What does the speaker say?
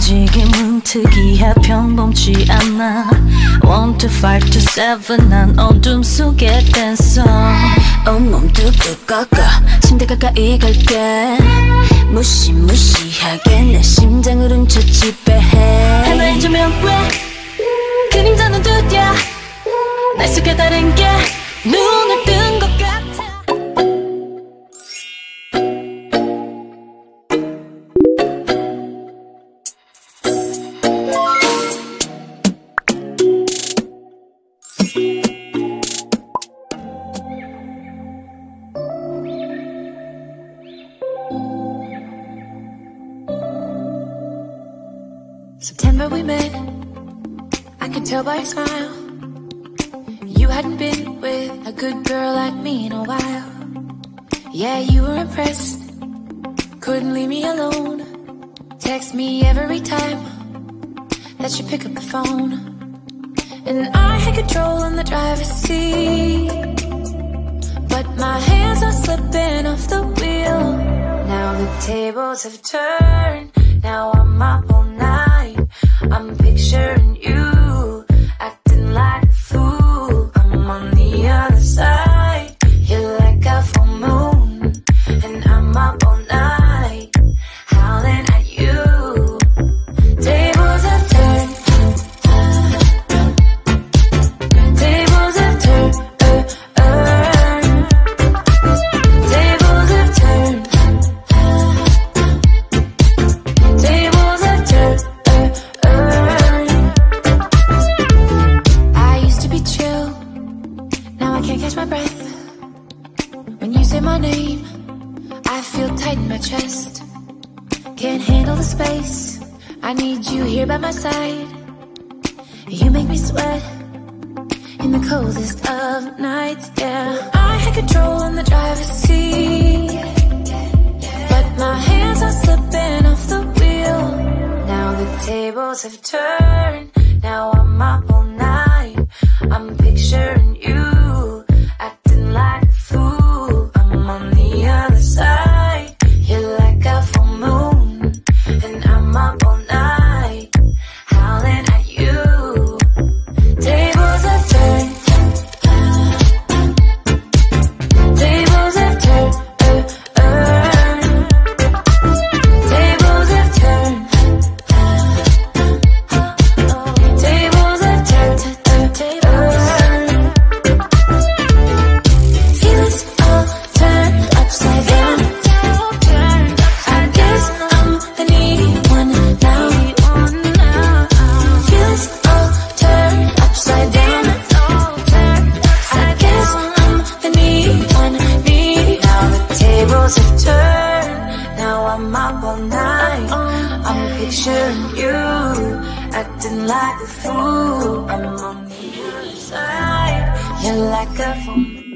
움직임은 특이해 평범치 않아 1 to 5 to 7 난 어둠 속의 댄서 온몸 뚝뚝 꺾어 침대 가까이 갈게 무시무시하게 내 심장을 훔쳐 지배해 하나의 조명 왜 그림자는 두드려 날 속에 다른 게 눈을 뜬 것 같아 September we met, I could tell by your smile you hadn't been with a good girl like me in a while. Yeah, you were impressed, couldn't leave me alone. Text me every time that you pick up the phone. And I had control in the driver's seat, but my hands are slipping off the wheel. Now the tables have turned, now I'm up all night. I'm picturing you acting like a fool. I'm on the other side, you're like a full moon, and I'm up all night howling at you. Tables have turned, tables have turned, tables have turned, tables have turned. I used to be chill, now I can't catch my breath. When you say my name, I feel tight in my chest. Can't handle the space, I need you here by my side. You make me sweat in the coldest of nights, yeah. I had control in the driver's seat, but my hands are slipping off the wheel. Now the tables have turned, now I'm up all night. I'm picturing you acting like a fool. I'm on the other side, you're like a full moon, and I'm up all night howling at you. Tables have turned, tables have turned, tables have turned, tables have turned, feelings all turned upside down. I guess I'm the needy one now. Feelings all turned upside down. I guess I'm the needy one, needy. Now the tables have turned, now I'm up all night. I'm picturing you acting like a fool. I'm on the other side, you're like a fool.